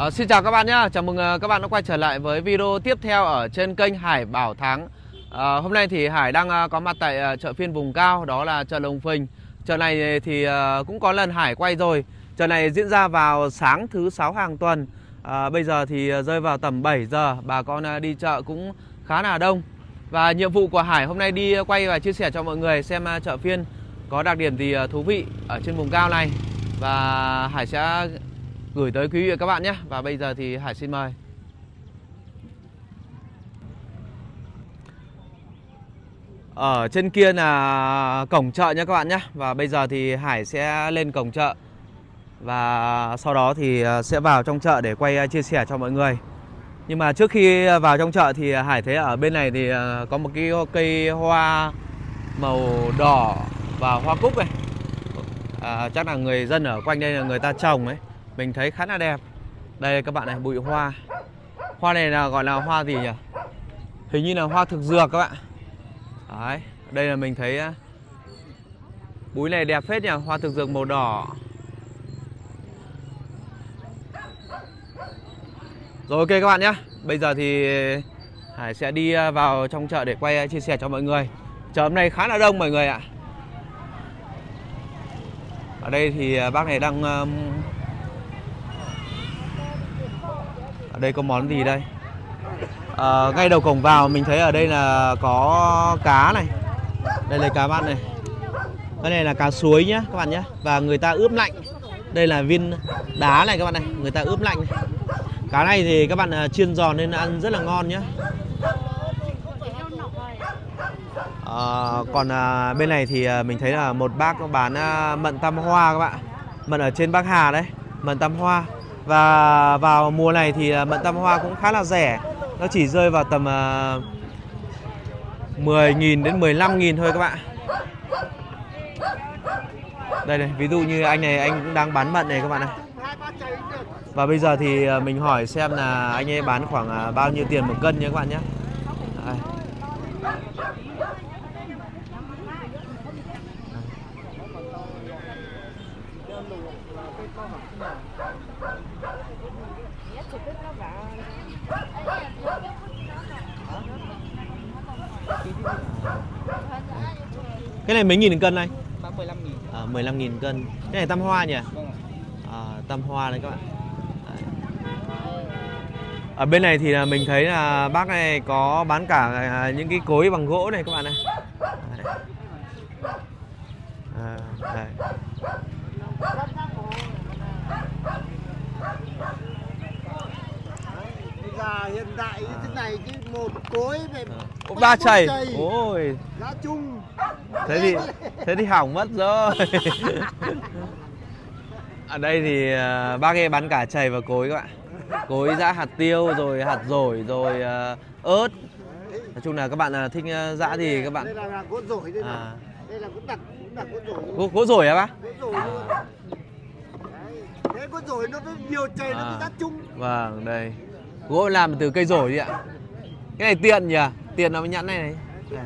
Xin chào các bạn nhé, chào mừng các bạn đã quay trở lại với video tiếp theo ở trên kênh Hải Bảo Thắng. Hôm nay thì Hải đang có mặt tại chợ phiên vùng cao, đó là chợ Lồng Phình. Chợ này thì cũng có lần Hải quay rồi. Chợ này diễn ra vào sáng thứ 6 hàng tuần. Bây giờ thì rơi vào tầm 7 giờ, bà con đi chợ cũng khá là đông. Và nhiệm vụ của Hải hôm nay đi quay và chia sẻ cho mọi người xem chợ phiên có đặc điểm gì thú vị ở trên vùng cao này. Và Hải sẽ gửi tới quý vị và các bạn nhé. Và bây giờ thì Hải xin mời. Ở trên kia là cổng chợ nha các bạn nhé. Và bây giờ thì Hải sẽ lên cổng chợ và sau đó thì sẽ vào trong chợ để quay chia sẻ cho mọi người. Nhưng mà trước khi vào trong chợ thì Hải thấy ở bên này thì có một cái cây hoa màu đỏ và hoa cúc này. Chắc là người dân ở quanh đây là người ta trồng ấy. Mình thấy khá là đẹp. Đây các bạn này, bụi hoa. Hoa này là gọi là hoa gì nhỉ? Hình như là hoa thực dược các bạn. Đấy, đây là mình thấy búi này đẹp phết nhỉ, hoa thực dược màu đỏ. Rồi ok các bạn nhé. Bây giờ thì Hải sẽ đi vào trong chợ để quay chia sẻ cho mọi người. Chợ hôm nay khá là đông mọi người ạ. Ở đây thì bác này đang ở đây có món gì đây? Ngay đầu cổng vào mình thấy ở đây là có cá này. Đây là cá mặn này. Cái này là cá suối nhá các bạn nhé. Và người ta ướp lạnh. Đây là viên đá này các bạn này, người ta ướp lạnh này. Cá này thì các bạn chiên giòn nên ăn rất là ngon nhé. Còn bên này thì mình thấy là một bác bán mận tam hoa các bạn. Mận ở trên Bắc Hà đấy, mận tam hoa. Và vào mùa này thì mận tam hoa cũng khá là rẻ. Nó chỉ rơi vào tầm 10.000 đến 15.000 thôi các bạn. Đây này, ví dụ như anh này, anh cũng đang bán mận này các bạn này. Và bây giờ thì mình hỏi xem là anh ấy bán khoảng bao nhiêu tiền một cân nhé các bạn nhé. Đây. Cái này mấy nghìn cân này? 15.000. 15.000 cân. Cái này tam hoa nhỉ? Tam hoa đấy các bạn. Đấy. Ở bên này thì mình thấy là bác này có bán cả những cái cối bằng gỗ này các bạn này. Đây. Hiện tại thế này chứ một cối về 3 chày. Ôi. Giá chung. Thế thì hỏng mất rồi. Ở đây thì bác ấy bán cả chày và cối các bạn. Cối giã hạt tiêu rồi hạt dổi rồi ớt. Nói chung là các bạn thích giã thì các bạn. Đây là cốt dổi đây này. Đây là cũng đặt cốt dổi. Cốt dổi hả bác? Cốt dổi luôn. Đấy, cốt dổi nó nhiều chày nó giá chung. Vâng, đây. Gỗ làm từ cây dổi đi ạ. Cái này tiền nhỉ? Tiền nó mới nhẵn này này. Đây.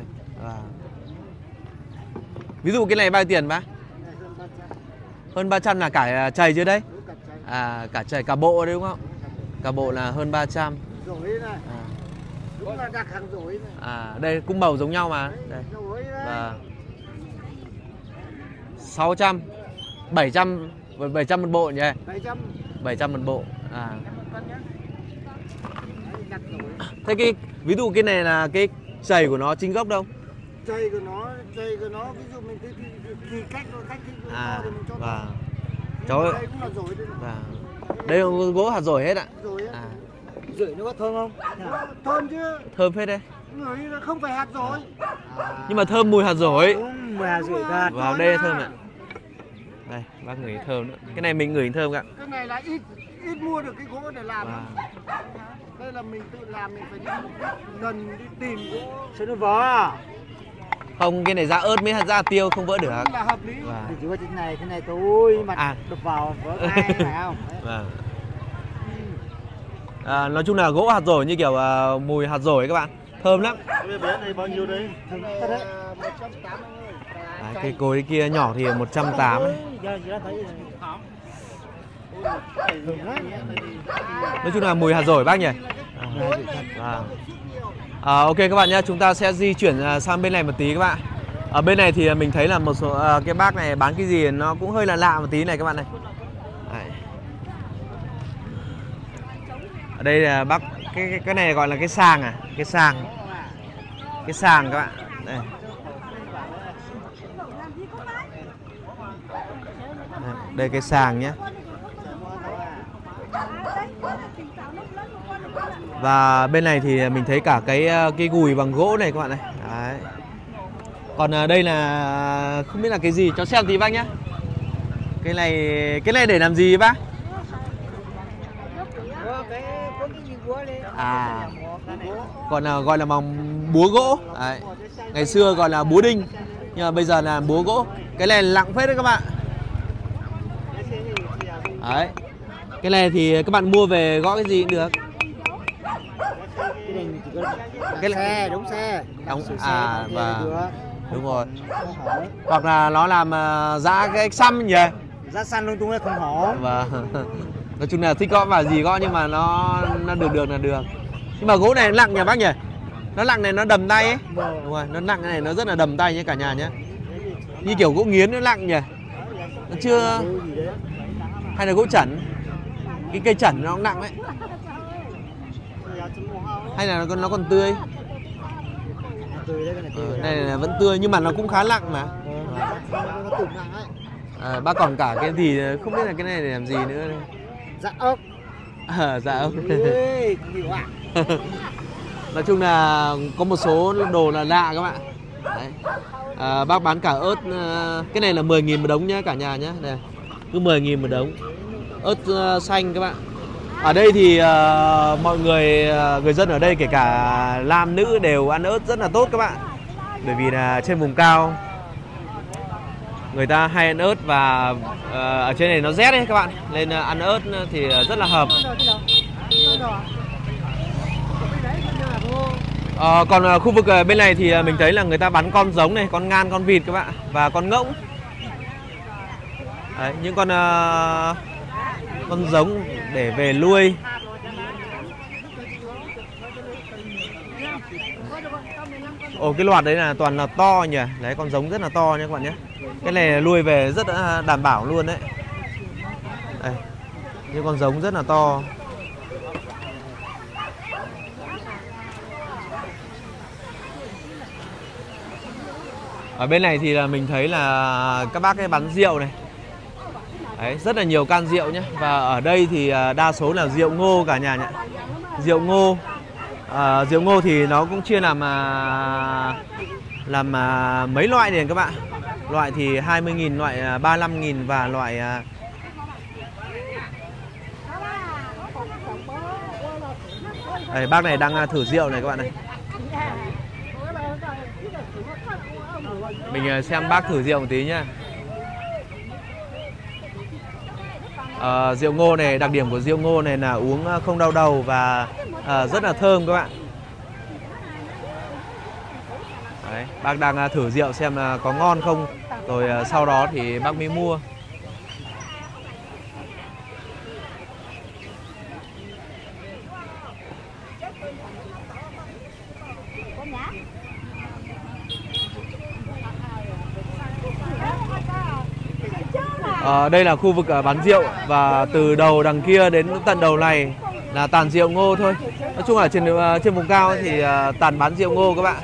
Ví dụ cái này bao tiền bác? Hơn 300 là cả chày chưa đấy? Cả chày, cả bộ đấy đúng không? Cả bộ là hơn 300. Dổi này. Đúng là đặc hàng dổi này. Đây cũng màu giống nhau mà. Đây. Và 600, 700 một bộ nhỉ? 700 một bộ. Thế cái ví dụ cái này là cái chày của nó chính gốc đâu? Chày của nó ví dụ mình thì cách thì mình cho vâng. Cháu đây cũng là dổi đây. Vâng. Đây là gỗ hạt dổi hết ạ. Dổi nó có thơm không? Thơm chứ. Thơm phết đấy. Người không phải hạt dổi. Nhưng mà thơm mùi hạt dổi. Đúng, mùi hạt dổi thật. Vào đây thơm ạ. Đây, bác ngửi thơm nữa. Cái này mình ngửi thơm ạ. Cái này là ít mua được cái gỗ để làm. Đây là mình tự làm, mình phải đi gần đi tìm gỗ. Sao nó vỡ à? Không, cái này ra ớt mới ra tiêu không vỡ được. Là hợp lý. Thì chỉ có thế này thôi mà đập vào vỡ ngay phải không? Vâng. Nói chung là gỗ hạt dổi như kiểu mùi hạt dổi các bạn, thơm lắm. Cái bé này bao nhiêu đấy? 180. Cái cối kia nhỏ thì 180. Nói chung là mùi hạt dổi bác nhỉ. Ok các bạn nhé, chúng ta sẽ di chuyển sang bên này một tí các bạn. Ở bên này thì mình thấy là một số cái bác này bán cái gì nó cũng hơi là lạ một tí này các bạn này. Đấy. Ở đây là bác cái này gọi là cái sàng à, cái sàng các bạn. Đây. Đây cái sàng nhé. Và bên này thì mình thấy cả cái gùi bằng gỗ này các bạn này. Đấy. Còn đây là không biết là cái gì, cho xem tí bác nhé. Cái này để làm gì bác? À, còn gọi là bằng búa gỗ. Đấy. Ngày xưa gọi là búa đinh, nhưng mà bây giờ là búa gỗ. Cái này nặng phết đấy các bạn. Đấy. Cái này thì các bạn mua về gõ cái gì cũng được. Cái xe, đóng xe. À, và đúng rồi. Hoặc là nó làm giã cái xăm nhỉ? Giá xanh lung tung là không hổ. Và nói chung là thích gõ vào gì gõ, nhưng mà nó được là được. Nhưng mà gỗ này nó nặng nhỉ bác nhỉ? Nó nặng này, nó đầm tay ấy. Đúng rồi, nó nặng này, nó rất là đầm tay nhé cả nhà nhé. Như kiểu gỗ nghiến nó nặng nhỉ? Nó chưa. Hay là gỗ chẩn? Cái cây chẩn nó cũng nặng đấy. Hay là nó còn tươi? Này là vẫn tươi nhưng mà nó cũng khá nặng mà. Bác còn cả cái gì không biết là cái này để làm gì nữa đây. Dạ ốc. Dạ ốc. Nói chung là có một số đồ là lạ các bạn. Đấy. Bác bán cả ớt, cái này là 10.000 một đống nhá cả nhà nhé. Đây. Cứ 10.000 một đống. Ớt xanh các bạn. Ở đây thì mọi người dân ở đây kể cả nam nữ đều ăn ớt rất là tốt các bạn. Bởi vì là trên vùng cao người ta hay ăn ớt, và ở trên này nó rét đấy các bạn, nên ăn ớt thì rất là hợp. Còn khu vực bên này thì mình thấy là người ta bán con giống này, con ngan, con vịt các bạn, và con ngỗng. Đấy, những con giống để về nuôi. Ồ, cái loạt đấy là toàn là to nhỉ. Đấy, con giống rất là to nha các bạn nhé. Cái này nuôi về rất đảm bảo luôn đấy. Đây, những con giống rất là to. Ở bên này thì là mình thấy là các bác ấy bán rượu này. Đấy, rất là nhiều can rượu nhé. Và ở đây thì đa số là rượu ngô cả nhà nhé. Rượu ngô. Rượu ngô thì nó cũng chia làm mấy loại này các bạn. Loại thì 20.000, loại 35.000 và loại đây, bác này đang thử rượu này các bạn này. Mình xem bác thử rượu một tí nhá. Rượu ngô này, đặc điểm của rượu ngô này là uống không đau đầu và rất là thơm các bạn. Đấy, bác đang thử rượu xem là có ngon không, rồi sau đó thì bác mới mua. Đây là khu vực bán rượu, và từ đầu đằng kia đến tận đầu này là toàn rượu ngô thôi. Nói chung là trên vùng cao thì toàn bán rượu ngô các bạn.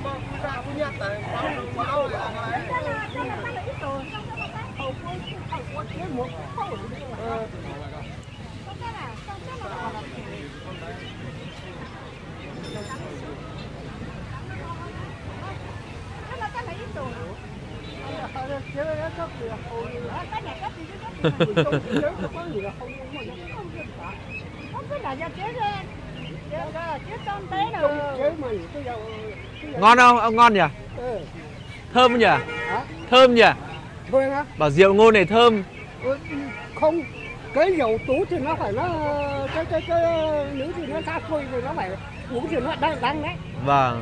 Ngon không? Ông ngon nhỉ? Thơm nhỉ? Thơm nhỉ? Bảo rượu ngô này thơm. Không, cái dầu tú thì nó phải cái nữ thì nó xa xôi rồi, nó phải uống thì nó đắng đấy. Vâng.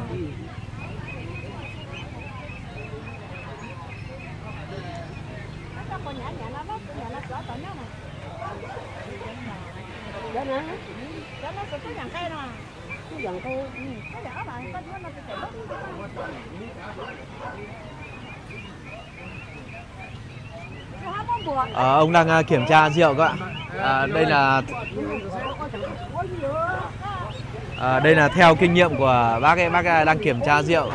Ông đang kiểm tra rượu các bạn. Đây là theo kinh nghiệm của bác ấy, bác đang kiểm tra rượu.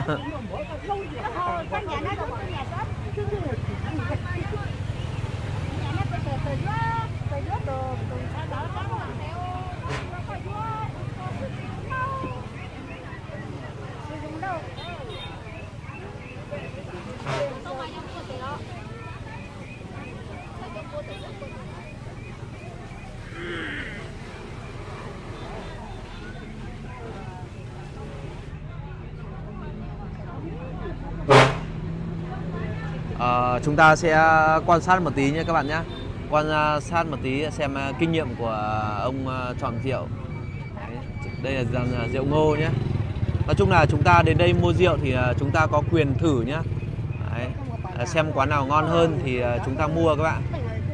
Chúng ta sẽ quan sát một tí nhé các bạn nhé. Quan sát một tí xem kinh nghiệm của ông chọn rượu. Đây là dàn rượu Ngô nhé. Nói chung là chúng ta đến đây mua rượu thì chúng ta có quyền thử nhé. Đấy. Xem quán nào ngon hơn thì chúng ta mua các bạn.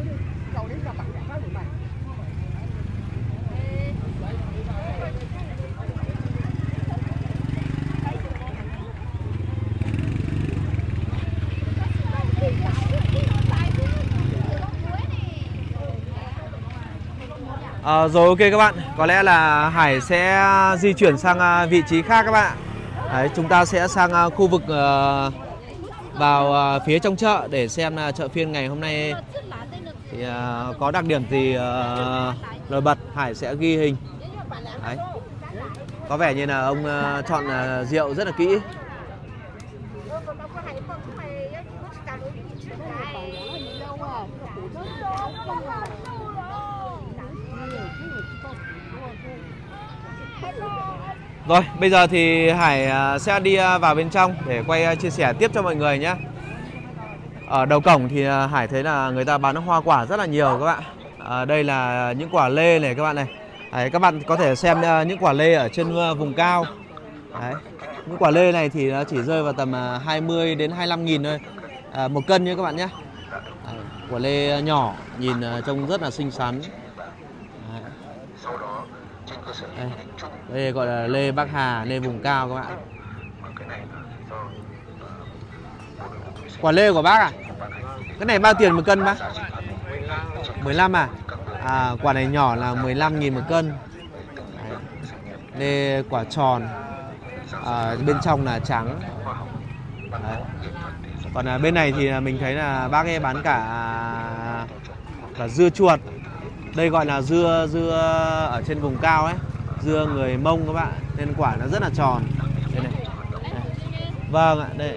Rồi ok các bạn, có lẽ là Hải sẽ di chuyển sang vị trí khác các bạn. Đấy, chúng ta sẽ sang khu vực vào phía trong chợ để xem là chợ phiên ngày hôm nay thì có đặc điểm gì nổi bật. Hải sẽ ghi hình. Đấy. Có vẻ như là ông chọn rượu rất là kỹ. Rồi, bây giờ thì Hải sẽ đi vào bên trong để quay chia sẻ tiếp cho mọi người nhé. Ở đầu cổng thì Hải thấy là người ta bán hoa quả rất là nhiều các bạn. Đây là những quả lê này các bạn này. Đấy, các bạn có thể xem những quả lê ở trên vùng cao. Đấy. Những quả lê này thì nó chỉ rơi vào tầm 20 đến 25.000 thôi. Một cân nhé các bạn nhé. Đấy, quả lê nhỏ, nhìn trông rất là xinh xắn. Đấy. Đây gọi là lê Bắc Hà, lê vùng cao các bạn. Quả lê của bác à? Cái này bao tiền một cân bác? 15 à? Quả này nhỏ là 15.000 một cân. Đấy. Lê quả tròn, bên trong là trắng. Đấy. Còn bên này thì mình thấy là bác ấy bán cả dưa chuột. Đây gọi là dưa ở trên vùng cao ấy, dưa người Mông các bạn, nên quả nó rất là tròn. Đây này. Đây. Vâng ạ, đây.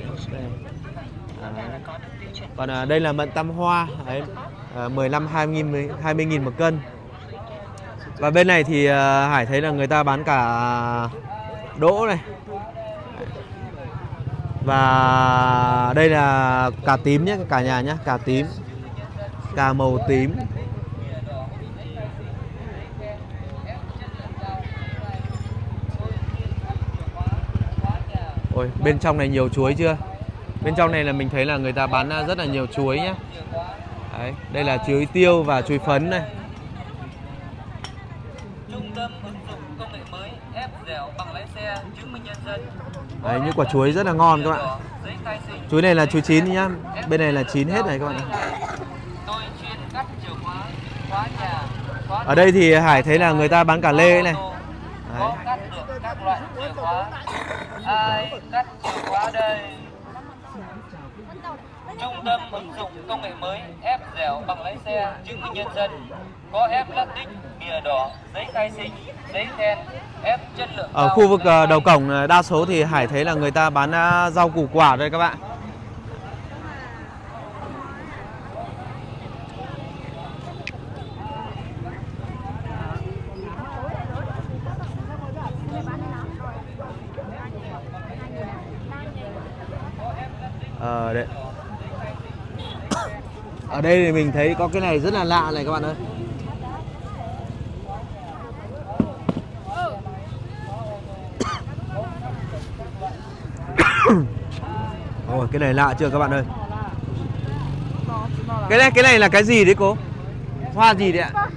Còn đây là mận tam hoa, đấy, 15-20.000 một cân. Và bên này thì Hải thấy là người ta bán cả đỗ này. Và đây là cà tím nhé cả nhà nhé, cà tím, cà màu tím. Ôi, bên trong này nhiều chuối chưa? Bên trong này là mình thấy là người ta bán rất là nhiều chuối nhé. Đấy, đây là chuối tiêu và chuối phấn này. Trung tâm ứng dụng công nghệ mới ép dẻo bằng lái xe chứng minh nhân dân. Đấy, những quả chuối rất là ngon các bạn. Chuối này là chuối chín nhá. Bên này là chín hết này các bạn. Ở đây thì Hải thấy là người ta bán cả lê này. Đấy. Các loại chìa khóa. Ai cắt chìa khóa đây? Trung tâm ứng dụng công nghệ mới ép dẻo bằng lái xe chứng minh nhân dân, có ép lát tích, bìa đỏ, giấy khai sinh, giấy khen, ép chất lượng. Ở khu vực đầu cổng đa số thì Hải thấy là người ta bán rau củ quả đây các bạn. Đấy. Ở đây thì mình thấy có cái này rất là lạ này các bạn ơi. Ôi, cái này lạ chưa các bạn ơi. Cái này là cái gì đấy cô? Hoa gì đấy ạ?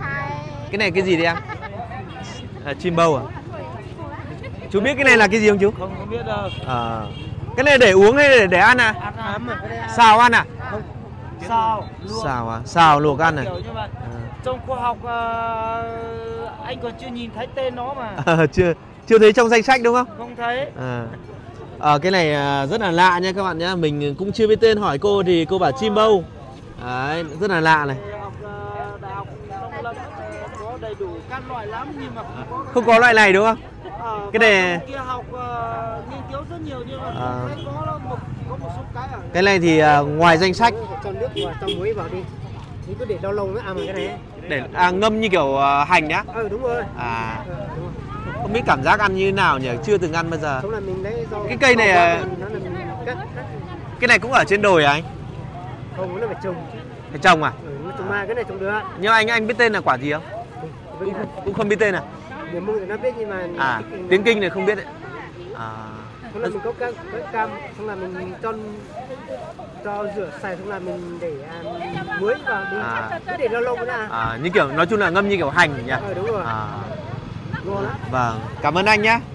Cái này cái gì đấy em? Chim bâu à? Chú biết cái này là cái gì không chú? Không biết đâu. Cái này để uống hay để ăn à? Ăn mà. Xào ăn à? Không. Xào, luộc. Xào à? Xào luộc ăn à? Kiểu như vậy. Trong khoa học anh còn chưa nhìn thấy tên nó mà. Chưa thấy trong danh sách đúng không? Không thấy. Cái này rất là lạ nha các bạn nhé. Mình cũng chưa biết tên, hỏi cô thì cô bảo chim bâu. Đấy, rất là lạ này. Đại học Nông Lâm có đầy đủ các loại lắm nhưng mà không có loại này đúng không? Cái này kia học nghiên cứu rất nhiều nhưng mà thấy có một số cái ở. Cái này thì ngoài danh sách. Cho nước vào, cho muối vào đi. Thì cứ để lâu lâu mới ăn cái này. Để ngâm như kiểu hành nhá. Đúng rồi. Đúng rồi. Không biết cảm giác ăn như thế nào nhỉ, chưa từng ăn bao giờ. Là mình lấy cái cây này cái này cũng ở trên đồi à anh? Không, nó phải trồng. Phải trồng à? Nó trồng mai, cái này trồng được. Nhưng anh biết tên là quả gì không? Cũng không biết tên à? Miền Mông thì nó biết nhưng mà tiếng Kinh này không biết đấy. Xong là mình có cái cam, xong là mình cho rửa sạch, xong là mình để muối vào đi. Cứ để lâu lâu nữa. Như kiểu nói chung là ngâm như kiểu hành nhỉ? Đúng rồi. Ngon lắm. Vâng, cảm ơn anh nhé.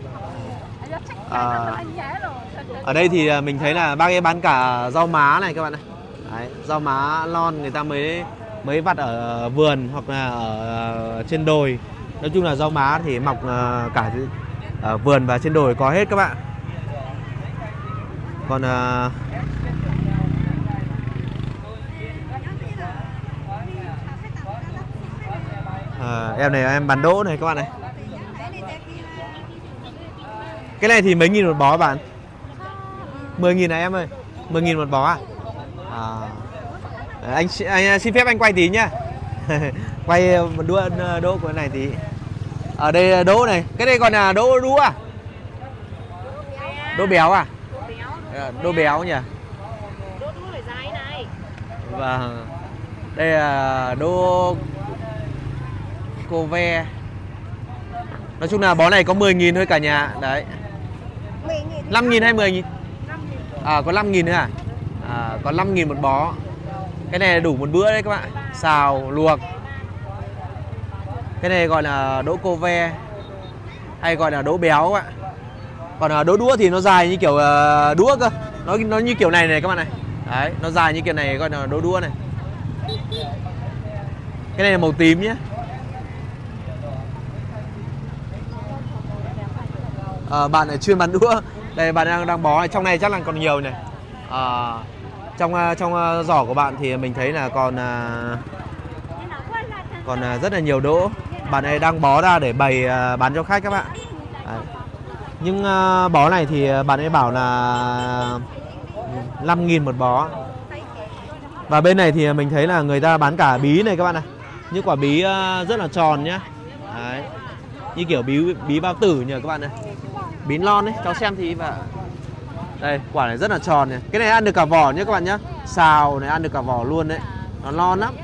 Ở đây thì mình thấy là bác ấy bán cả rau má này các bạn này. Đấy, rau má lon người ta mới vặt ở vườn hoặc là ở trên đồi. Nói chung là rau má thì mọc cả ở vườn và trên đồi có hết các bạn. Còn em này em bán đỗ này các bạn này. Cái này thì mấy nghìn một bó bạn? 10.000 này em ơi. 10.000 một bó à? Anh xin phép anh quay tí nhá. Quay một đỗ của cái này tí. Ở đây đỗ này. Cái này còn là đỗ đũa à? Đỗ béo à? Đỗ béo nhỉ? Đỗ đũa phải dài này. Vâng. Đây là đỗ cô ve. Nói chung là bó này có 10.000 thôi cả nhà. Đấy. 5.000 hay 10.000? Có 5.000 nữa à? Có 5.000 một bó. Cái này đủ một bữa đấy các bạn. Xào, luộc. Cái này gọi là đỗ cô ve, hay gọi là đỗ béo các bạn. Còn đỗ đũa thì nó dài như kiểu đũa cơ. Nó như kiểu này này các bạn này. Đấy, nó dài như kiểu này gọi là đỗ đũa này. Cái này là màu tím nhé. Bạn này chuyên bán đũa. Đây bạn đang bó này, trong này chắc là còn nhiều này. Trong giỏ của bạn thì mình thấy là còn rất là nhiều đỗ. Bạn này đang bó ra để bày bán cho khách các bạn. Đấy. Nhưng bó này thì bạn ấy bảo là 5.000 một bó. Và bên này thì mình thấy là người ta bán cả bí này các bạn này. Những quả bí rất là tròn nhá. Đấy. Như kiểu bí bao tử nhờ các bạn này. Bí lon đấy, cháu xem thì và đây, quả này rất là tròn này. Cái này ăn được cả vỏ nhé các bạn nhé. Xào này ăn được cả vỏ luôn đấy. Nó ngon lắm.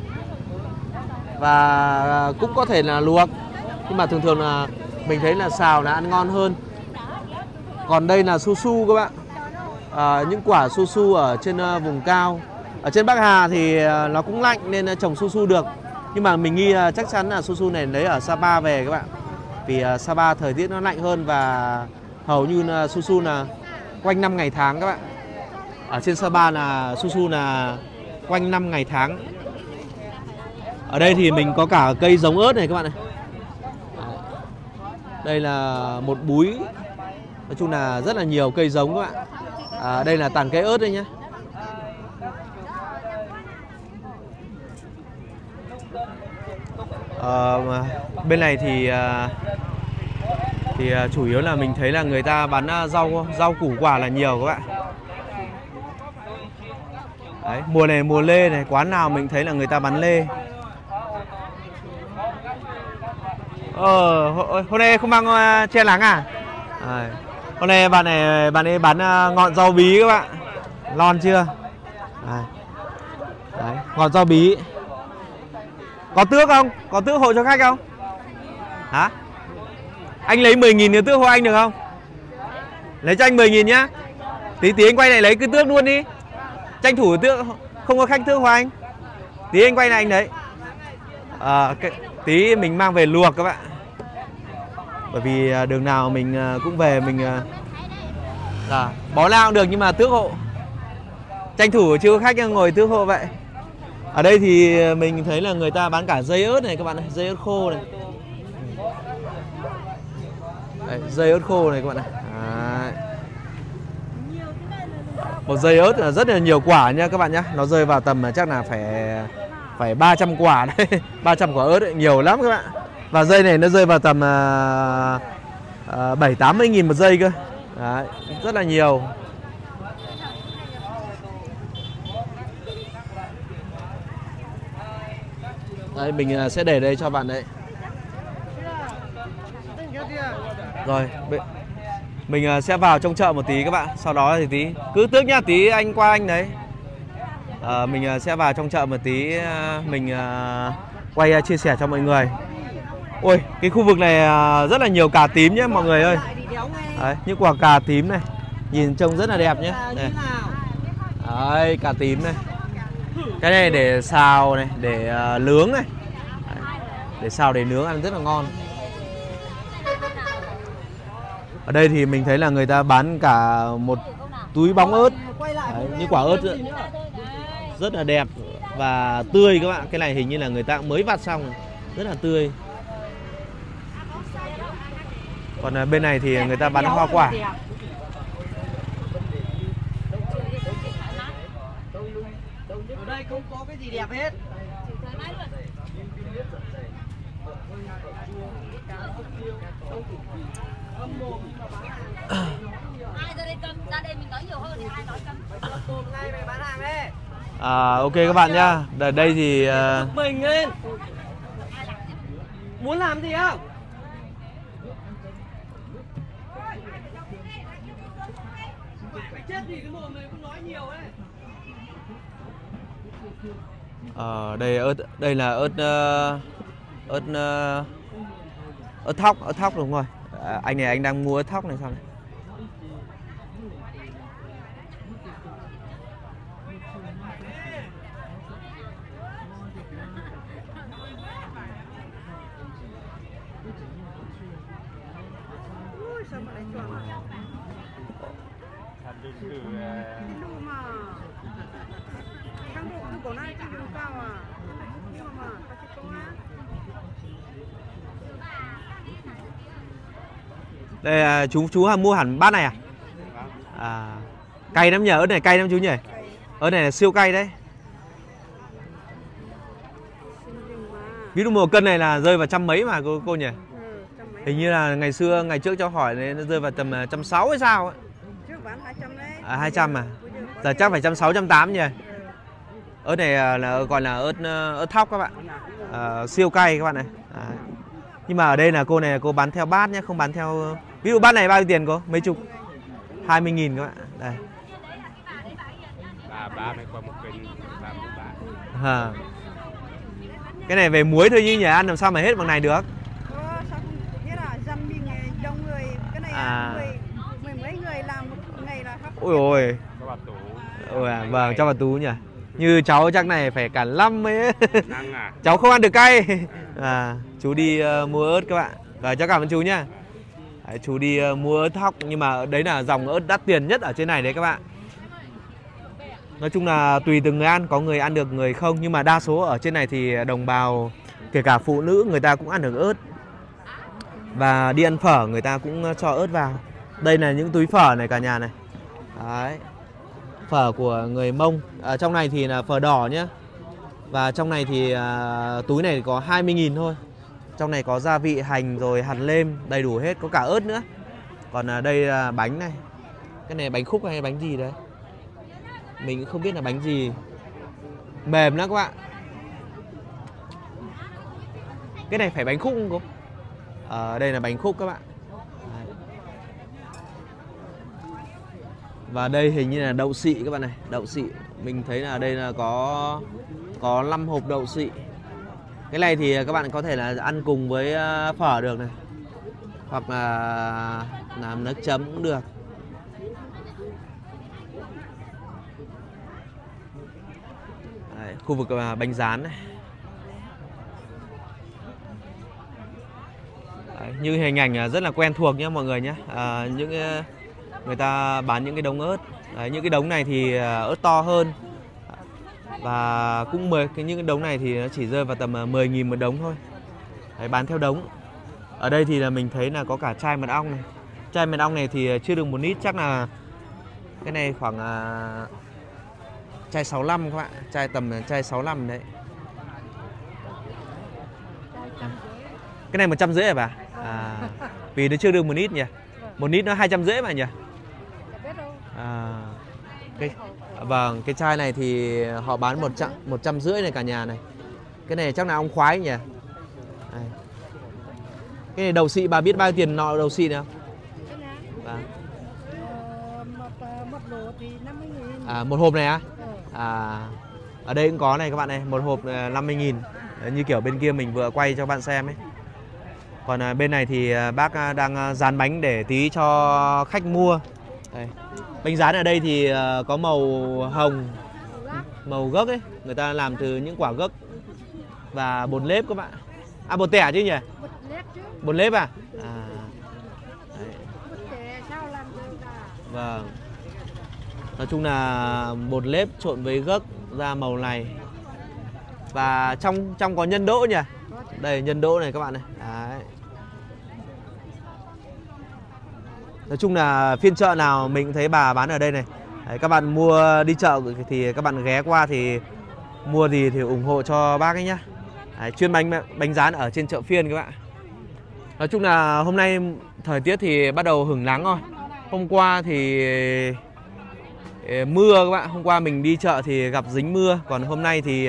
Và cũng có thể là luộc. Nhưng mà thường là mình thấy là xào là ăn ngon hơn. Còn đây là su su các bạn. Những quả su su ở trên vùng cao. Ở trên Bắc Hà thì nó cũng lạnh nên trồng su su được. Nhưng mà mình nghi chắc chắn là su su này lấy ở Sapa về các bạn. Vì Sapa thời tiết nó lạnh hơn và hầu như là su su là quanh 5 ngày tháng các bạn. Ở trên Sapa là su su là quanh 5 ngày tháng. Ở đây thì mình có cả cây giống ớt này các bạn này. Đây là một búi. Nói chung là rất là nhiều cây giống các bạn. Đây là tàn cây ớt đây nhé. Bên này thì chủ yếu là mình thấy là người ta bán rau củ quả là nhiều các bạn. Đấy, mùa này mùa lê này, quán nào mình thấy là người ta bán lê. Hôm nay không mang che nắng à? Hôm nay bạn ấy bán ngọn rau bí các bạn. Lon chưa? Đấy, ngọn rau bí. Có tước không? Có tước hộ cho khách không? Hả? Anh lấy 10.000 nếu tước hộ anh được không? Lấy cho anh 10.000 nhá. Tí anh quay lại lấy cứ tước luôn đi. Tranh thủ tước, không có khách tước hộ anh. Tí anh quay lại anh đấy. Tí mình mang về luộc các bạn. Bởi vì đường nào mình cũng về mình bó lao cũng được nhưng mà tước hộ. Tranh thủ chưa có khách ngồi tước hộ vậy. Ở đây thì mình thấy là người ta bán cả dây ớt này các bạn này, dây ớt khô này. Đấy, dây ớt khô này các bạn này. Đấy. Một dây ớt là rất là nhiều quả nha các bạn nhé. Nó rơi vào tầm chắc là phải 300 quả đấy. 300 quả ớt ấy, nhiều lắm các bạn. Và dây này nó rơi vào tầm 70-80 nghìn một dây cơ. Đấy, rất là nhiều. Đây mình sẽ để đây cho bạn đấy. Rồi mình sẽ vào trong chợ một tí các bạn. Sau đó thì tí cứ tước nhá, tí anh qua anh đấy. Mình sẽ vào trong chợ một tí. Mình quay chia sẻ cho mọi người. Ôi cái khu vực này rất là nhiều cà tím nhé mọi người ơi. Đấy, những quả cà tím này nhìn trông rất là đẹp nhé. Đây. Đấy, cà tím này. Cái này để xào này, để nướng này. Đấy, để xào để nướng ăn rất là ngon. Ở đây thì mình thấy là người ta bán cả một túi bóng ớt. Đấy, những quả ớt rất là đẹp và tươi các bạn. Cái này hình như là người ta mới vặt xong, rất là tươi. Còn bên này thì người ta bán hoa quả. Ở đây không có cái gì đẹp hết. Ai ra đây mình nói nhiều hơn thì ai nói cấm. Ngay mày bán hàng đấy. Ok các bạn nhá. Ở đây thì Mình lên. Muốn làm gì không? Chết gì cái mồm này cũng nói nhiều ấy. Đây là ớt thóc đúng rồi. Anh này anh đang mua ớt thóc này sao này? Đây chú mua hẳn bát này à? Cay lắm nhờ, ớt này cay lắm chú nhỉ? Ớt này là siêu cay đấy. Ví dụ một cân này là rơi vào trăm mấy mà cô nhỉ? Hình như là ngày trước cho hỏi này nó rơi vào tầm 160 hay sao ấy. Trước bán 200 đấy. 200 à? Giờ chắc phải 160 180 nhỉ? Ớt này là gọi là ớt thóc các bạn. Siêu cay các bạn này. Nhưng mà ở đây là cô bán theo bát nhé, không bán theo. Ví dụ bát này bao nhiêu tiền cô? Mấy chục? 20.000 các bạn. Đây. 30 qua một cân, 33. Cái này về muối thôi chứ nhỉ, ăn làm sao mà hết bằng này được. Sao không biết là dăm mình đông người, cái này mười mấy người làm một ngày là khắp. Ôi ôi. Có bà tủ. Vâng, cho vào tú nhỉ. Như cháu chắc này phải cả 5 ấy. À? Cháu không ăn được cay. Chú đi mua ớt các bạn. Và cháu cảm ơn chú nhá. Đấy, chú đi mua ớt thóc. Nhưng mà đấy là dòng ớt đắt tiền nhất ở trên này đấy các bạn. Nói chung là tùy từng người ăn, có người ăn được người không. Nhưng mà đa số ở trên này thì đồng bào, kể cả phụ nữ người ta cũng ăn được ớt. Và đi ăn phở người ta cũng cho ớt vào. Đây là những túi phở này cả nhà này. Đấy. Phở của người Mông. Ở trong này thì là phở đỏ nhé. Và trong này thì túi này có 20.000 thôi. Trong này có gia vị hành rồi hạt lêm đầy đủ hết, có cả ớt nữa. Còn đây là bánh này. Cái này bánh khúc hay bánh gì đấy? Mình cũng không biết là bánh gì. Mềm lắm các bạn. Cái này phải bánh khúc không cô? Đây là bánh khúc các bạn. Đấy. Và đây hình như là đậu xị các bạn này. Đậu xị. Mình thấy là đây là có 5 hộp đậu xị. Cái này thì các bạn có thể là ăn cùng với phở được này. Hoặc là làm nước chấm cũng được. Đấy, khu vực bánh rán này. Đấy, như hình ảnh rất là quen thuộc nhé mọi người nhé. Những người ta bán những cái đống ớt. Đấy, những cái đống này thì ớt to hơn. Và cũng những cái đống này thì nó chỉ rơi vào tầm 10.000 một đống thôi. Đấy, bán theo đống. Ở đây thì là mình thấy là có cả chai mật ong này. Chai mật ong này thì chưa được 1 lít, chắc là cái này khoảng chai 65 các bạn, chai 65 đấy. Cái này 150 hả bà? Vì nó chưa được 1 lít nhỉ? 1 lít nó 250 mà nhỉ? Vâng, cái chai này thì họ bán 150 này cả nhà này. Cái này chắc là ong khoái nhỉ? Đây. Cái này đầu xị bà biết bao nhiêu tiền nọ đầu xị này không? Vâng. Một lỗ thì 50.000. Một hộp này á? Ở đây cũng có này các bạn này, một hộp 50.000. Như kiểu bên kia mình vừa quay cho bạn xem ấy. Còn bên này thì bác đang dán bánh để tí cho khách mua. Đây. Bánh rán ở đây thì có màu hồng, màu gấc ấy. Người ta làm từ những quả gấc và bột nếp các bạn. Bột tẻ chứ nhỉ? Bột nếp à? Đấy. Vâng. Nói chung là bột nếp trộn với gấc ra màu này. Và trong có nhân đỗ nhỉ? Đây nhân đỗ này các bạn này. Đấy. Nói chung là phiên chợ nào mình cũng thấy bà bán ở đây này. Đấy, các bạn mua đi chợ thì các bạn ghé qua thì mua gì thì ủng hộ cho bác ấy nhá. Đấy, chuyên bánh rán ở trên chợ phiên các bạn. Nói chung là hôm nay thời tiết thì bắt đầu hửng nắng rồi. Hôm qua thì mưa các bạn. Hôm qua mình đi chợ thì gặp dính mưa. Còn hôm nay thì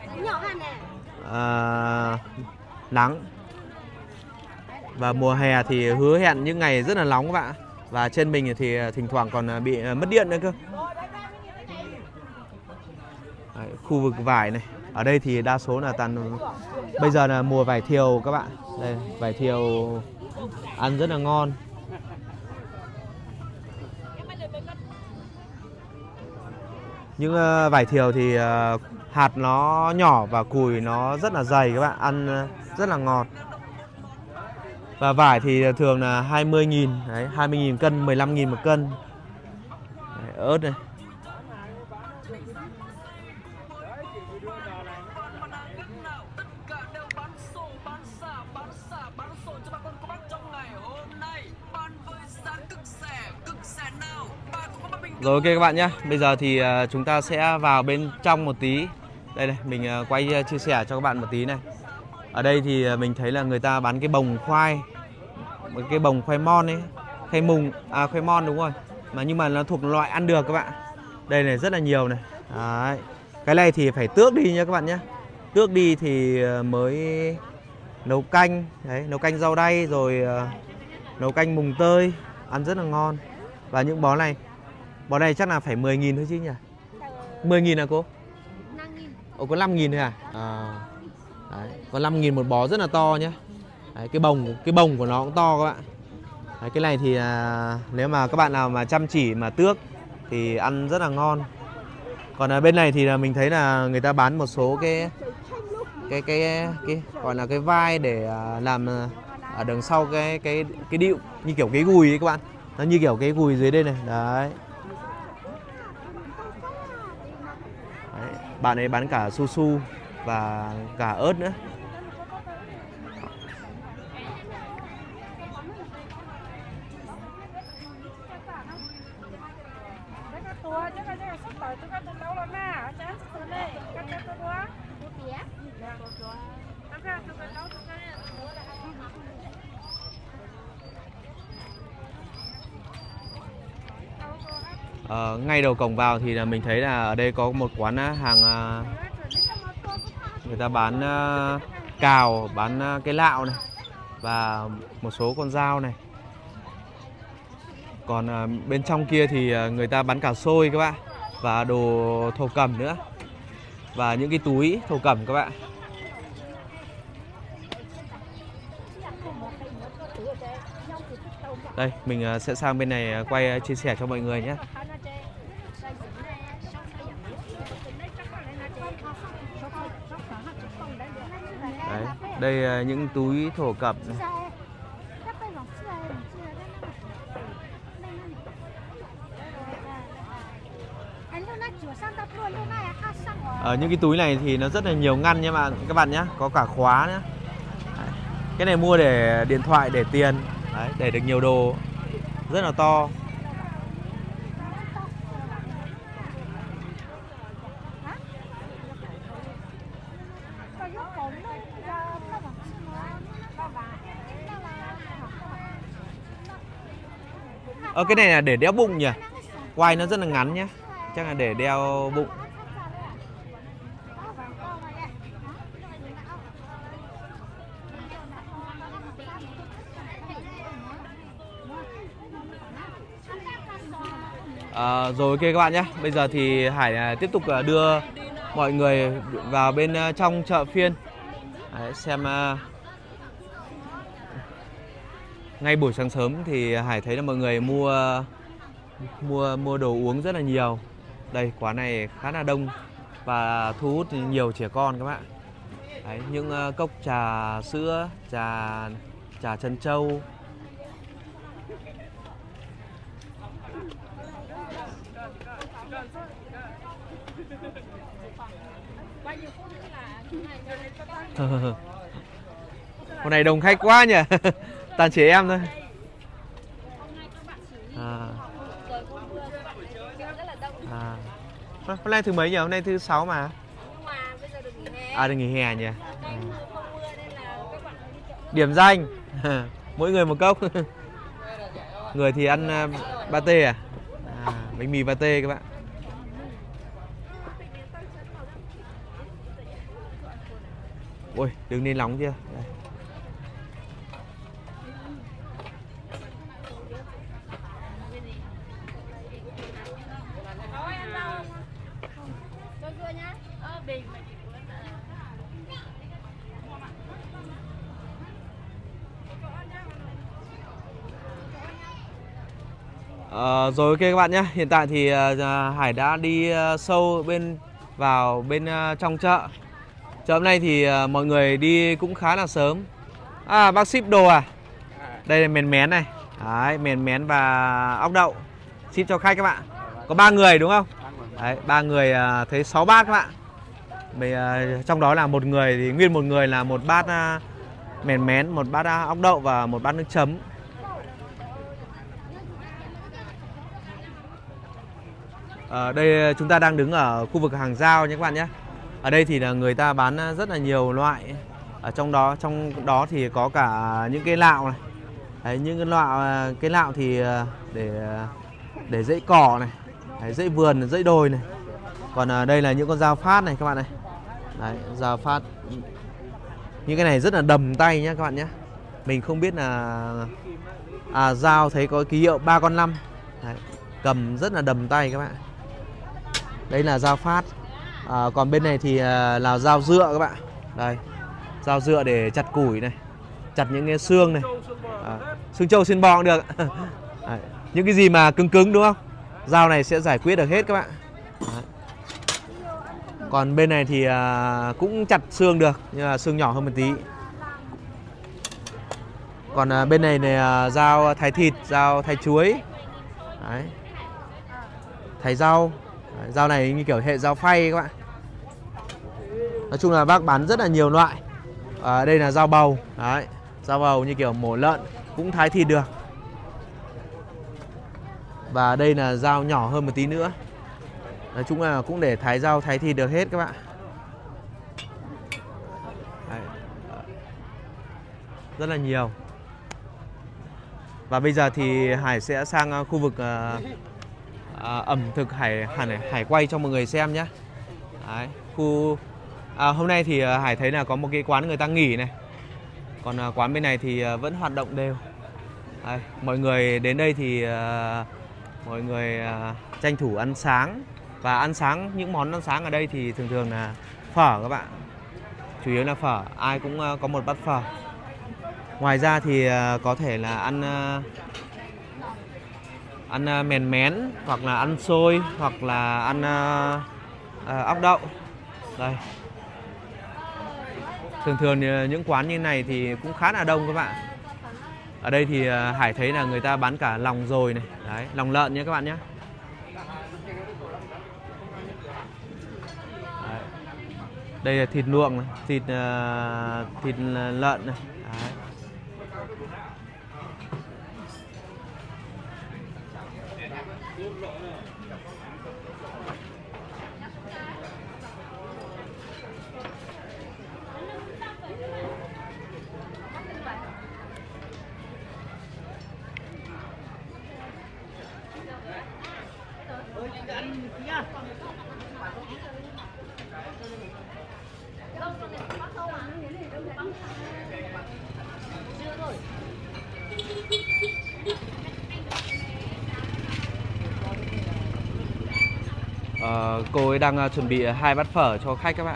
nắng. Và mùa hè thì hứa hẹn những ngày rất là nóng các bạn. Và trên mình thì thỉnh thoảng còn bị mất điện nữa cơ. Đấy, khu vực vải này. Ở đây thì đa số là toàn. Bây giờ là mùa vải thiều các bạn. Đây, vải thiều ăn rất là ngon. Những vải thiều thì hạt nó nhỏ và cùi nó rất là dày các bạn. Ăn rất là ngọt. Và vải thì thường là 20.000, đấy, 20.000 cân, 15.000 một cân. Đấy, ớt này. Rồi ok các bạn nhé. Bây giờ thì chúng ta sẽ vào bên trong một tí. Đây này, mình quay chia sẻ cho các bạn một tí này. Ở đây thì mình thấy là người ta bán cái bồng khoai. Một cái bồng khoai mon ấy. Khoai mon đúng rồi. Nhưng mà nó thuộc loại ăn được các bạn. Đây này rất là nhiều này. Đấy. Cái này thì phải tước đi nha các bạn nhé. Tước đi thì mới nấu canh. Đấy, nấu canh rau đay rồi nấu canh mùng tơi. Ăn rất là ngon. Và những bó này chắc là phải 10.000 thôi chứ nhỉ? 10.000 à cô? 5.000. Có 5.000 thôi à? Đấy, có 5.000 một bó rất là to nhé. Đấy, cái bồng của nó cũng to các bạn. Đấy, cái này thì nếu mà các bạn nào mà chăm chỉ mà tước thì ăn rất là ngon. Còn ở bên này thì là mình thấy là người ta bán một số cái gọi là cái vai để làm ở đằng sau cái điệu như kiểu cái gùi ấy các bạn. Nó như kiểu cái gùi dưới đây này. Đấy. Đấy, bạn ấy bán cả su su và cả ớt nữa. Ngay đầu cổng vào thì là mình thấy là ở đây có một quán hàng người ta bán cào, bán cái lạo này và một số con dao này. Còn bên trong kia thì người ta bán cả xôi các bạn và đồ thổ cẩm nữa và những cái túi thổ cẩm các bạn. Đây, mình sẽ sang bên này quay chia sẻ cho mọi người nhé. Đấy, đây những túi thổ cẩm này. Ở những cái túi này thì nó rất là nhiều ngăn nha các bạn nhé, có cả khóa nữa. Đấy. Cái này mua để điện thoại, để tiền. Đấy, để được nhiều đồ, rất là to. Cái này là để đeo bụng nhỉ? Quai nó rất là ngắn nhé, chắc là để đeo bụng. Rồi ok các bạn nhé. Bây giờ thì Hải tiếp tục đưa mọi người vào bên trong chợ phiên. Đấy, xem ngay buổi sáng sớm thì Hải thấy là mọi người mua đồ uống rất là nhiều. Đây, quán này khá là đông và thu hút nhiều trẻ con các bạn. Đấy, những cốc trà sữa, trà trân châu. Hôm nay đông khách quá nhỉ. Toàn trẻ em thôi. Hôm nay thứ mấy nhỉ? Hôm nay thứ 6 mà. Được nghỉ hè nhỉ. Điểm danh. Mỗi người một cốc. Người thì ăn pate à? Bánh mì pate các bạn. Ôi, đừng nên nóng chưa. Đây. Rồi ok các bạn nhé. Hiện tại thì Hải đã đi sâu vào bên trong chợ. Chợ hôm nay thì mọi người đi cũng khá là sớm. Bác ship đồ à? Đây là mèn mén này. Đấy, mèn mén và ốc đậu. Ship cho khách các bạn. Có 3 người đúng không? Đấy, 3 người thấy 6 bát các bạn. Trong đó là một người thì nguyên một người là một bát mèn mén, một bát ốc đậu và một bát nước chấm. Đây chúng ta đang đứng ở khu vực hàng rau nhé các bạn nhé. Ở đây thì là người ta bán rất là nhiều loại. Ở trong đó thì có cả những cái lạo này. Đấy, những cái lạo thì để dãy cỏ này. Đấy, dãy vườn, dãy đồi này. Còn đây là những con dao phát này các bạn này. Đấy, dao phát. Những cái này rất là đầm tay nhé các bạn nhé. Mình không biết là dao thấy có ký hiệu 3 con 5. Đấy, cầm rất là đầm tay các bạn. Đây là dao phát. Còn bên này thì là dao dựa các bạn. Đây, dao dựa để chặt củi này, chặt những cái xương này, xương trâu xương bò cũng được. Đấy, những cái gì mà cứng đúng không? Dao này sẽ giải quyết được hết các bạn. Đấy. Còn bên này thì cũng chặt xương được, nhưng mà xương nhỏ hơn một tí. Còn bên này là dao thái thịt, dao thái chuối. Đấy. Thái rau. Đấy, dao này như kiểu hệ dao phay các bạn. Nói chung là bác bán rất là nhiều loại. Đây là dao bầu. Đấy, dao bầu như kiểu mổ lợn cũng thái thịt được. Và đây là dao nhỏ hơn một tí nữa. Nói chung là cũng để thái rau, thái thịt được hết các bạn. Đấy. Rất là nhiều. Và bây giờ thì Hải sẽ sang khu vực ẩm thực Hải quay cho mọi người xem nhé. Đấy, hôm nay thì Hải thấy là có một cái quán người ta nghỉ này. Còn quán bên này thì vẫn hoạt động đều. Đấy, mọi người đến đây thì mọi người tranh thủ ăn sáng. Và ăn sáng, những món ăn sáng ở đây thì thường là phở các bạn. Chủ yếu là phở, ai cũng có một bát phở. Ngoài ra thì có thể là ăn mèn mén, hoặc là ăn xôi, hoặc là ăn ốc đậu. Đây. Thường những quán như này thì cũng khá là đông các bạn. Ở đây thì Hải thấy là người ta bán cả lòng dồi này. Đấy, lòng lợn nhé các bạn nhé. Đây là thịt luộc này, thịt lợn này. Đấy. Cô ấy đang chuẩn bị 2 bát phở cho khách các bạn.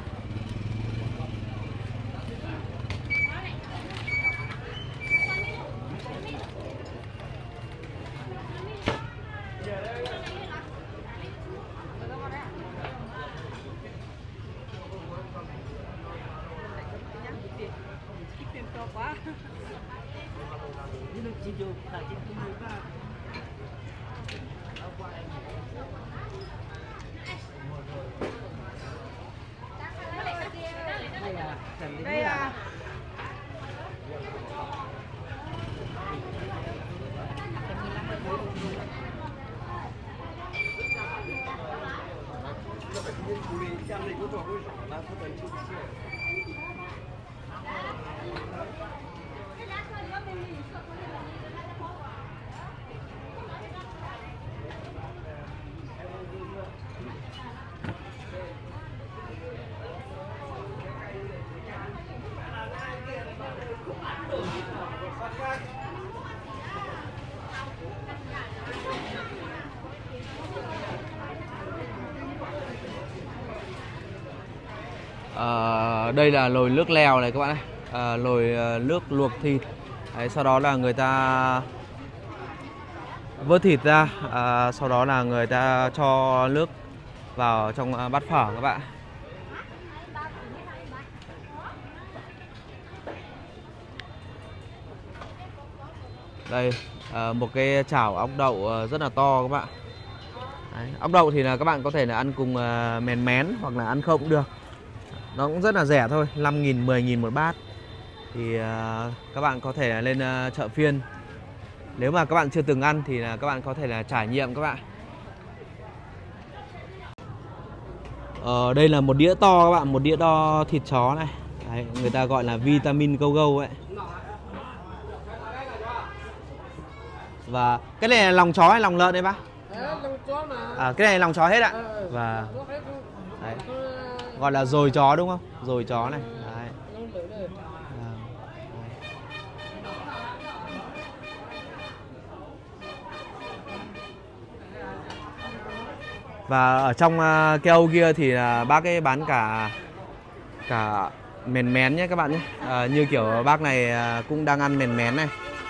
Đây là nồi nước lèo này các bạn ơi, nồi nước luộc thịt. Đấy, sau đó là người ta vớt thịt ra, sau đó là người ta cho nước vào trong bát phở các bạn. Đây, một cái chảo ốc đậu rất là to các bạn. Đấy, ốc đậu thì là các bạn có thể là ăn cùng mèn mén hoặc là ăn không cũng được. Nó cũng rất là rẻ thôi, 5.000, 10.000 một bát. Thì các bạn có thể là lên chợ phiên. Nếu mà các bạn chưa từng ăn thì là các bạn có thể là trải nghiệm các bạn. Đây là một đĩa to các bạn, một đĩa to thịt chó này. Đấy, người ta gọi là vitamin go go ấy. Và cái này là lòng chó hay lòng lợn đấy bác? Cái này là lòng chó hết ạ. Và đấy, gọi là dồi chó đúng không? Dồi chó này. Đấy. Và ở trong cái âu kia thì là bác ấy bán cả mèn mén nhé các bạn nhé. Như kiểu bác này cũng đang ăn mèn mén này.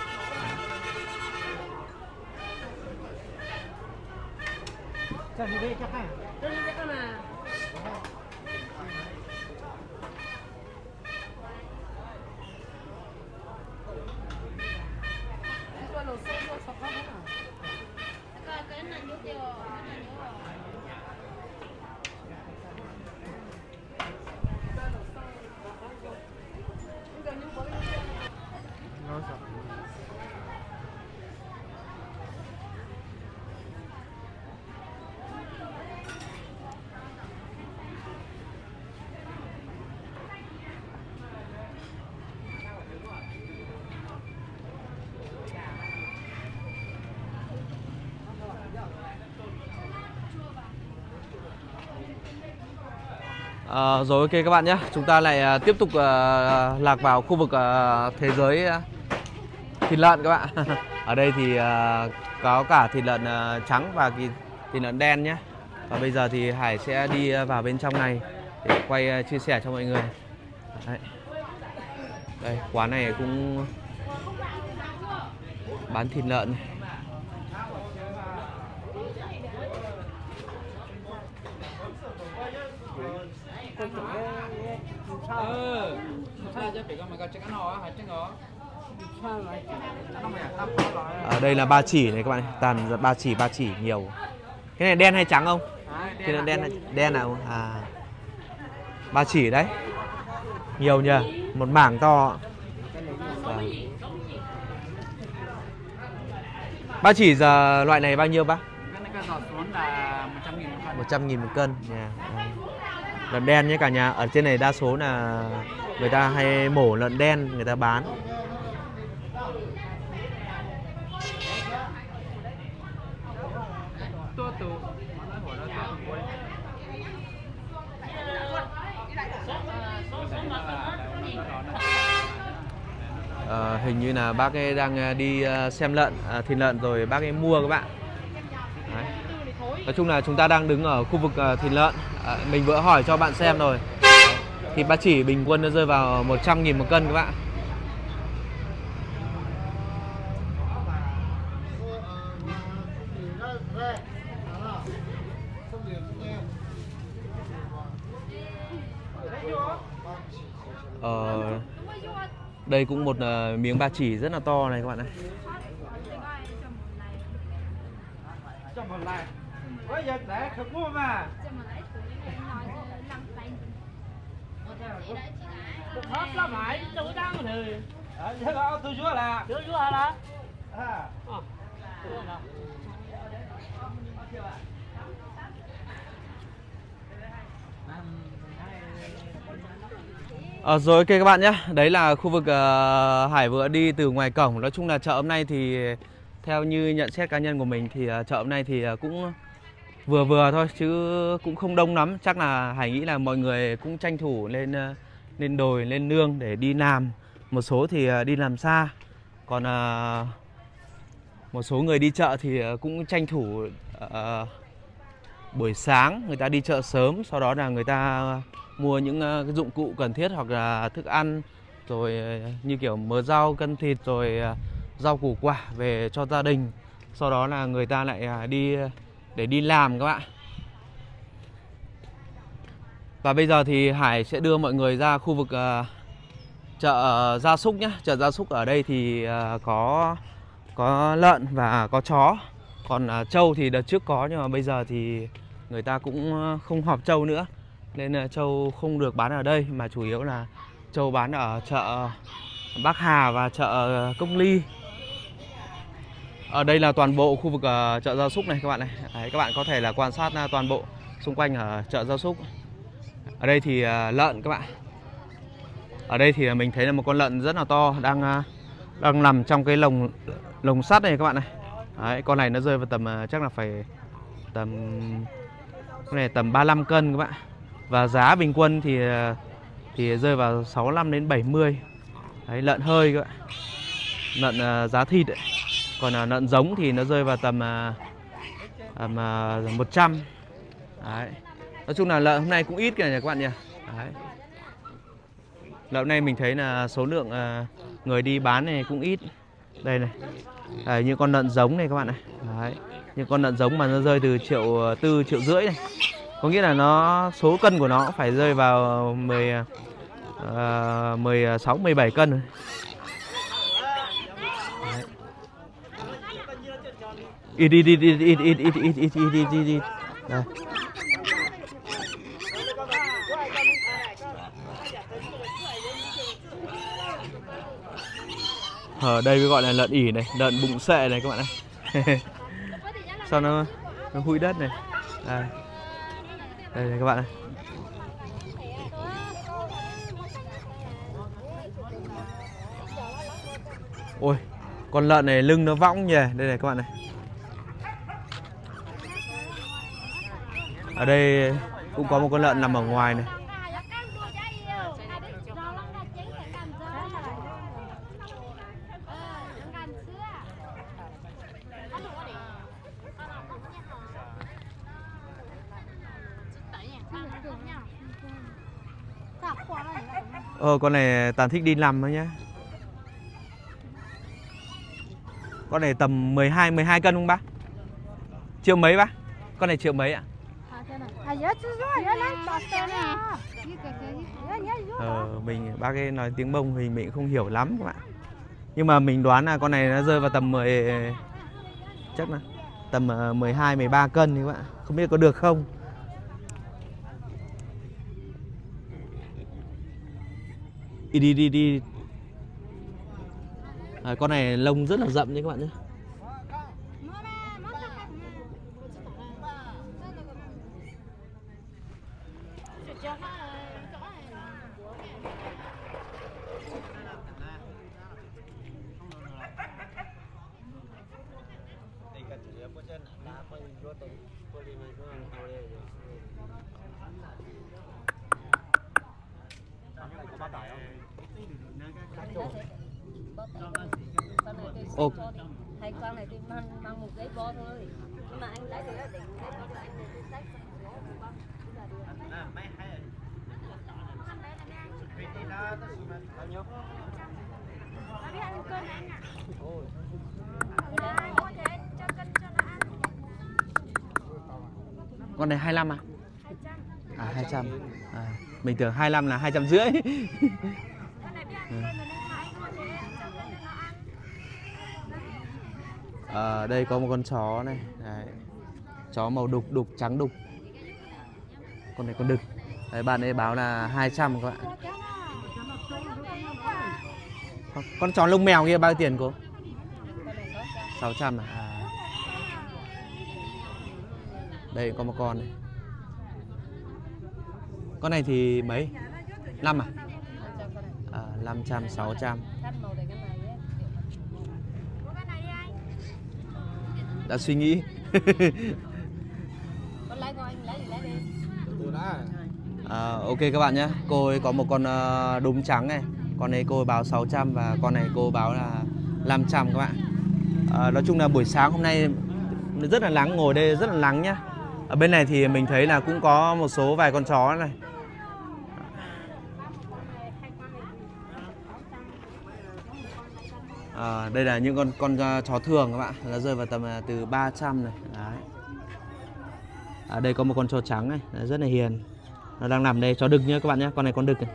Rồi ok các bạn nhé, chúng ta lại tiếp tục lạc vào khu vực thế giới thịt lợn các bạn. Ở đây thì có cả thịt lợn trắng và thịt lợn đen nhé. Và bây giờ thì Hải sẽ đi vào bên trong này để quay chia sẻ cho mọi người. Đấy. Đây, quán này cũng bán thịt lợn này. Đây là ba chỉ này các bạn, toàn ba chỉ nhiều. Cái này đen hay trắng không? Cái này đen nào? Ba chỉ đấy. Nhiều nhờ, một mảng to. Ba chỉ giờ loại này bao nhiêu bác? Cái giọt xuống là 100.000 một cân. Lợn đen nhé cả nhà. Ở trên này đa số là người ta hay mổ lợn đen người ta bán. Hình như là bác ấy đang đi xem lợn, thịt lợn rồi bác ấy mua các bạn. Đấy. Nói chung là chúng ta đang đứng ở khu vực thịt lợn. Mình vừa hỏi cho bạn xem rồi. Thịt ba chỉ bình quân nó rơi vào 100.000 một cân các bạn. Đây cũng một miếng ba chỉ rất là to này các bạn này. Rồi ok các bạn nhé. Đấy là khu vực Hải vừa đi từ ngoài cổng. Nói chung là chợ hôm nay thì theo như nhận xét cá nhân của mình thì chợ hôm nay thì cũng vừa vừa thôi chứ cũng không đông lắm. Chắc là Hải nghĩ là mọi người cũng tranh thủ lên đồi, lên nương để đi làm. Một số thì đi làm xa. Còn một số người đi chợ thì cũng tranh thủ buổi sáng người ta đi chợ sớm, sau đó là người ta mua những cái dụng cụ cần thiết hoặc là thức ăn, rồi như kiểu mớ rau, cân thịt, rồi rau củ quả về cho gia đình. Sau đó là người ta lại đi để đi làm các bạn. Và bây giờ thì Hải sẽ đưa mọi người ra khu vực chợ gia súc nhé. Chợ gia súc ở đây thì có lợn và có chó. Còn trâu thì đợt trước có nhưng mà bây giờ thì người ta cũng không họp trâu nữa, nên trâu không được bán ở đây, mà chủ yếu là trâu bán ở chợ Bắc Hà và chợ Cốc Ly. Ở đây là toàn bộ khu vực chợ gia súc này các bạn này. Đấy, các bạn có thể là quan sát toàn bộ xung quanh ở chợ gia súc. Ở đây thì lợn các bạn. Ở đây thì mình thấy là một con lợn rất là to đang nằm trong cái lồng sắt này các bạn này. Đấy, con này nó rơi vào tầm chắc là phải con này tầm 35 cân các bạn. Và giá bình quân thì rơi vào 65 đến 70. Đấy, lợn hơi các bạn. Lợn giá thịt ấy. Còn lợn giống thì nó rơi vào tầm 100. Đấy. Nói chung là lợn hôm nay cũng ít kìa các bạn nhỉ. Đấy. Lợn hôm nay mình thấy là số lượng người đi bán này cũng ít. Đây này. Đấy, những con lợn giống này các bạn này. Đấy. Những con lợn giống mà nó rơi từ 1,4 triệu, 1,5 triệu này. Có nghĩa là số cân của nó phải rơi vào 16, 17 cân rồi. Ít. Đây. Ở đây mới gọi là lợn ỉ này, lợn bụng xệ này các bạn này. Sao nó hụi đất này. Đây này các bạn này. Ôi, con lợn này lưng nó võng nhỉ. Đây này các bạn này. Ở đây cũng có một con lợn nằm ở ngoài này. Con này toàn thích đi làm thôi nhá. Con này tầm 12 cân không bác? Triệu mấy bác? Con này triệu mấy ạ? Bác ấy nói tiếng Mông thì mình không hiểu lắm các bạn. Nhưng mà mình đoán là con này nó rơi vào tầm 10, chắc là tầm 12, 13 cân các bạn. Không biết có được không? đi. Con này lông rất là rậm nhé các bạn nhé. Ô. Hai con này thì mang một giấy bo thôi. Nhưng mà anh lấy thì để giấy bo cho anh để sách số của con. Con này 25 à? 200. Mình tưởng 25 là 250. Đây có một con chó này. Đấy. Chó màu đục trắng đục. Con này con đực. Đấy, bạn ấy báo là 200 các bạn. Con chó lông mèo kia bao nhiêu tiền cô? 600 à? Đây có một con này. Con này thì mấy? 5 à? 500, 600. Đã suy nghĩ. Ok các bạn nhé. Cô ấy có một con đốm trắng này. Con này cô ấy báo 600 và con này cô báo là 500 các bạn. Nói chung là buổi sáng hôm nay rất là nắng, ngồi đây rất là nắng nhá. Ở bên này thì mình thấy là cũng có một số vài con chó này. Đây là những con chó thường các bạn, nó rơi vào tầm từ 300 này. Đấy. Đây có một con chó trắng này, rất là hiền. Nó đang nằm đây, chó đực nhá các bạn nhé, con này con đực này.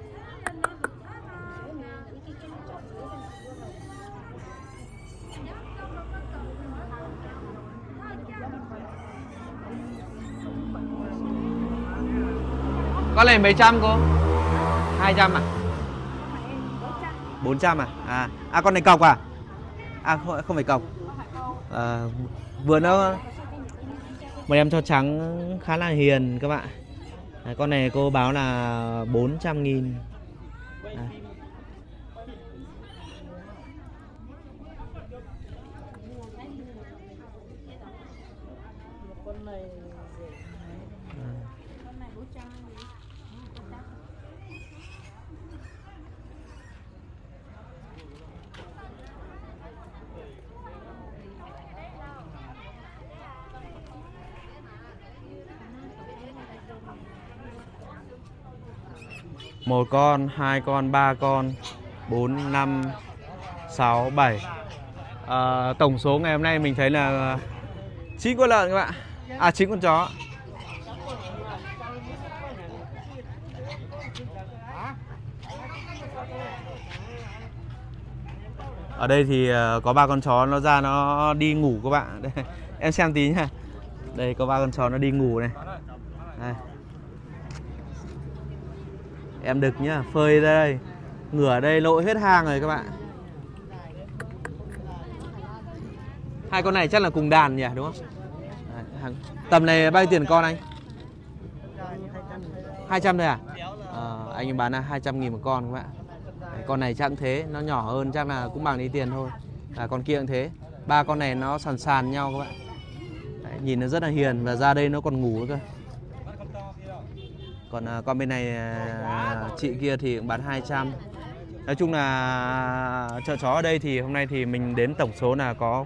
Con này mấy trăm cô? 200 à? 400 à? Con này cọc à? Không phải cọc. Vừa nó một em chó trắng khá là hiền các bạn. Con này cô báo là 400.000. Một con, 2 con, 3 con, 4, 5, 6, 7. Tổng số ngày hôm nay mình thấy là 9 con lợn các bạn. 9 con chó. Ở đây thì có 3 con chó nó ra nó đi ngủ các bạn. Đây, em xem tí nha. Đây có 3 con chó nó đi ngủ này. Đây. Em đực nhá, phơi ra đây. Ngửa ở đây lội hết hang rồi các bạn. 2 con này chắc là cùng đàn nhỉ, đúng không? Đấy, tầm này bao nhiêu tiền con anh? 200 thôi à? Anh bán là 200.000 một con các bạn. Đấy, con này chắc cũng thế, nó nhỏ hơn chắc là cũng bằng đi tiền thôi. Con kia cũng thế. 3 con này nó sàn sàn nhau các bạn. Đấy, nhìn nó rất là hiền và ra đây nó còn ngủ cơ. Còn con bên này chị kia thì cũng bán 200. Nói chung là chợ chó ở đây thì hôm nay thì mình đến tổng số là có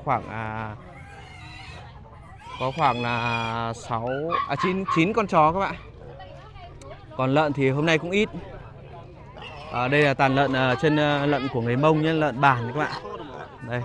khoảng là 9 con chó các bạn. Còn lợn thì hôm nay cũng ít. Đây là tàn lợn trên lợn của người Mông nhé, lợn bản các bạn. Đây.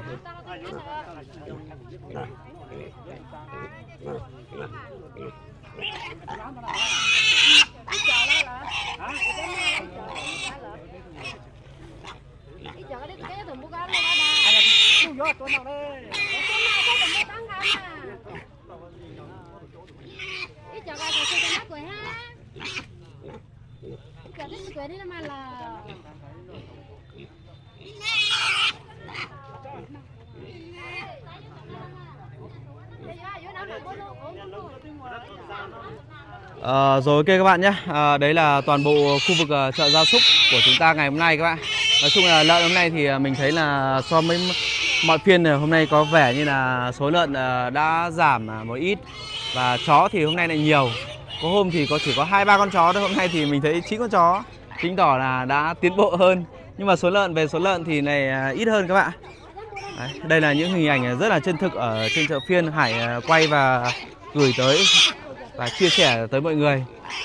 Rồi ok các bạn nhé. Đấy là toàn bộ khu vực chợ gia súc của chúng ta ngày hôm nay các bạn. Nói chung là lợn hôm nay thì mình thấy là so với mọi phiên hôm nay có vẻ như là số lợn đã giảm một ít. Và chó thì hôm nay lại nhiều. Có hôm thì chỉ có 2-3 con chó thôi, hôm nay thì mình thấy 9 con chó. Chứng tỏ là đã tiến bộ hơn. Nhưng mà về số lợn thì này ít hơn các bạn. Đấy, đây là những hình ảnh rất là chân thực ở trên chợ phiên Hải quay và gửi tới và chia sẻ tới mọi người.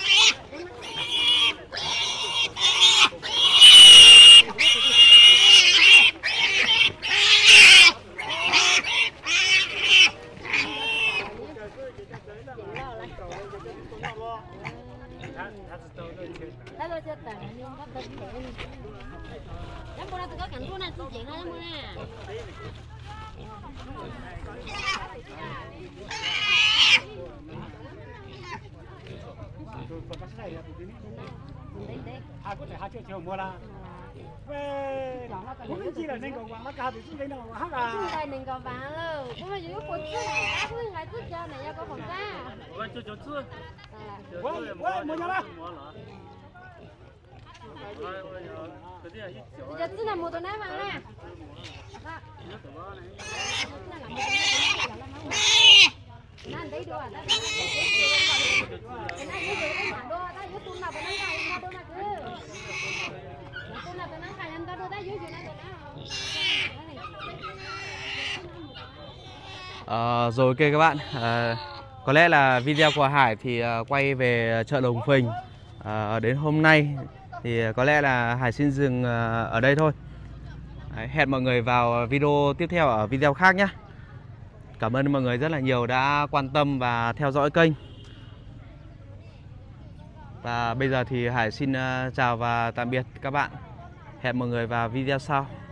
mua là về cũng chỉ là nên có quảng cáo thì chúng thấy nó hắc à đây mình có bán rồi cũng là những con chữ này cứ ngày trước giờ này có phòng ra ôi cho chưa ôi mua nhau đó giờ chứ là một tuần nãy mà nèนั่นได้ด้วยได้นั่นยืดไปหาด้วยได้ยืดตุ้นมาไปนั่งไก่มาด้วยนะคือตุ้นมาไปนั่งไก่นั่นก็ได้ยืดอยู่นั่นนะ Rồi ok các bạn, có lẽ là video của Hải thì quay về chợ Đồng Phình đến hôm nay thì có lẽ là Hải xin dừng ở đây thôi. Hẹn mọi người vào video tiếp theo ở video khác nhé. Cảm ơn mọi người rất là nhiều đã quan tâm và theo dõi kênh. Và bây giờ thì Hải xin chào và tạm biệt các bạn. Hẹn mọi người vào video sau.